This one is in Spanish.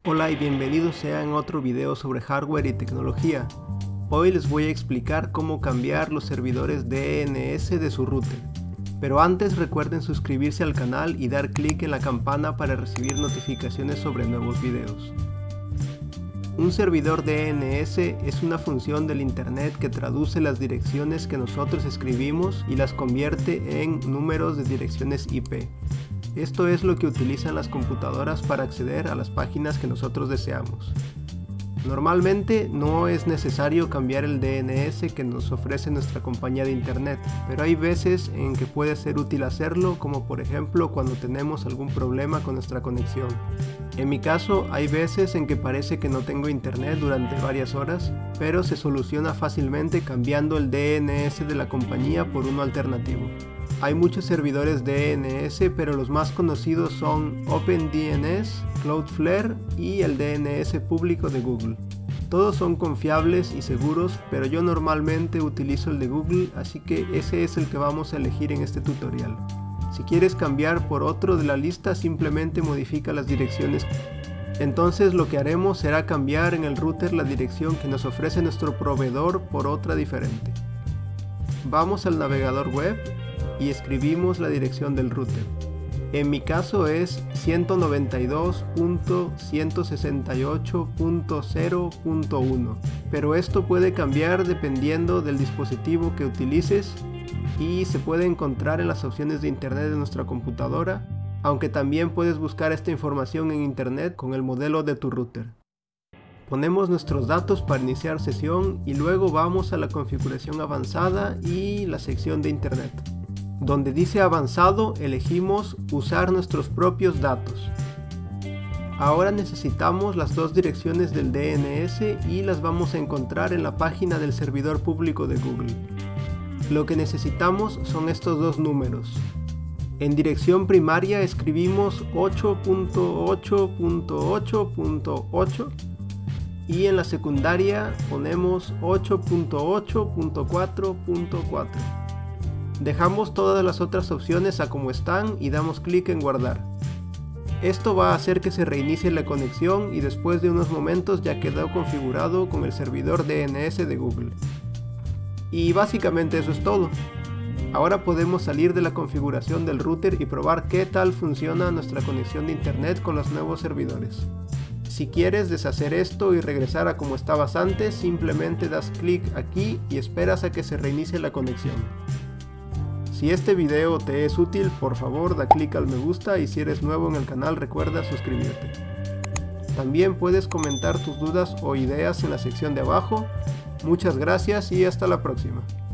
Hola y bienvenidos sean a otro video sobre hardware y tecnología. Hoy les voy a explicar cómo cambiar los servidores DNS de su router. Pero antes recuerden suscribirse al canal y dar clic en la campana para recibir notificaciones sobre nuevos videos. Un servidor DNS es una función del internet que traduce las direcciones que nosotros escribimos y las convierte en números de direcciones IP. Esto es lo que utilizan las computadoras para acceder a las páginas que nosotros deseamos. Normalmente no es necesario cambiar el DNS que nos ofrece nuestra compañía de internet, pero hay veces en que puede ser útil hacerlo, como por ejemplo cuando tenemos algún problema con nuestra conexión. En mi caso, hay veces en que parece que no tengo internet durante varias horas, pero se soluciona fácilmente cambiando el DNS de la compañía por uno alternativo. Hay muchos servidores DNS, pero los más conocidos son OpenDNS, Cloudflare y el DNS público de Google. Todos son confiables y seguros, pero yo normalmente utilizo el de Google, así que ese es el que vamos a elegir en este tutorial. Si quieres cambiar por otro de la lista, simplemente modifica las direcciones. Entonces lo que haremos será cambiar en el router la dirección que nos ofrece nuestro proveedor por otra diferente. Vamos al navegador web y escribimos la dirección del router. En mi caso es 192.168.0.1, pero esto puede cambiar dependiendo del dispositivo que utilices y se puede encontrar en las opciones de internet de nuestra computadora, aunque también puedes buscar esta información en internet con el modelo de tu router. Ponemos nuestros datos para iniciar sesión y luego vamos a la configuración avanzada y la sección de internet. Donde dice avanzado, elegimos usar nuestros propios datos. Ahora necesitamos las dos direcciones del DNS y las vamos a encontrar en la página del servidor público de Google. Lo que necesitamos son estos dos números. En dirección primaria escribimos 8.8.8.8 y en la secundaria ponemos 8.8.4.4. Dejamos todas las otras opciones a como están y damos clic en guardar. Esto va a hacer que se reinicie la conexión y después de unos momentos ya quedó configurado con el servidor DNS de Google. Y básicamente eso es todo. Ahora podemos salir de la configuración del router y probar qué tal funciona nuestra conexión de internet con los nuevos servidores. Si quieres deshacer esto y regresar a como estabas antes, simplemente das clic aquí y esperas a que se reinicie la conexión. Si este video te es útil, por favor da clic al me gusta y si eres nuevo en el canal recuerda suscribirte. También puedes comentar tus dudas o ideas en la sección de abajo. Muchas gracias y hasta la próxima.